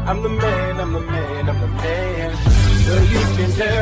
I'm the man, I'm the man, I'm the man. So you can tell